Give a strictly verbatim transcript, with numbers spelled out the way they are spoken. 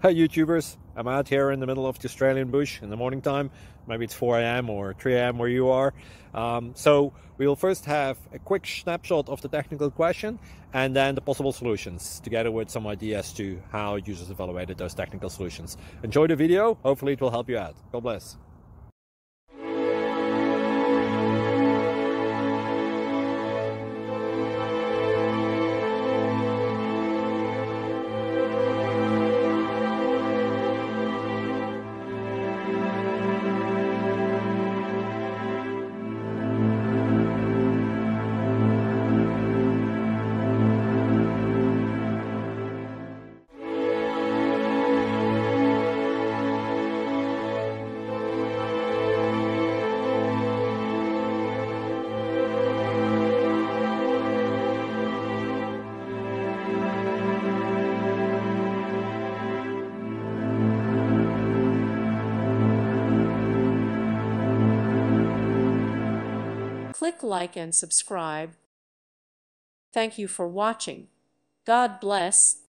Hi YouTubers, I'm out here in the middle of the Australian bush in the morning time. Maybe it's four A M or three A M where you are. Um, so we'll first have a quick snapshot of the technical question and then the possible solutions, together with some ideas to how users evaluated those technical solutions. Enjoy the video, hopefully it will help you out. God bless. Click like and subscribe. Thank you for watching. God bless.